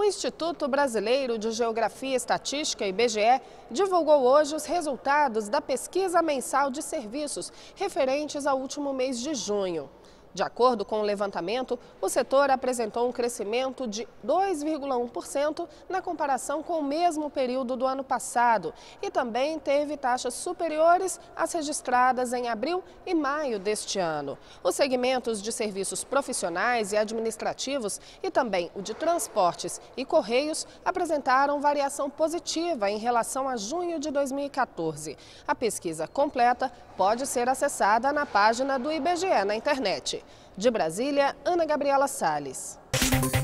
Instituto Brasileiro de Geografia e Estatística, IBGE, divulgou hoje os resultados da pesquisa mensal de serviços referentes ao último mês de junho. De acordo com o levantamento, o setor apresentou um crescimento de 2,1% na comparação com o mesmo período do ano passado e também teve taxas superiores às registradas em abril e maio deste ano. Os segmentos de serviços profissionais e administrativos e também o de transportes e correios apresentaram variação positiva em relação a junho de 2014. A pesquisa completa pode ser acessada na página do IBGE na internet. De Brasília, Ana Gabriela Salles.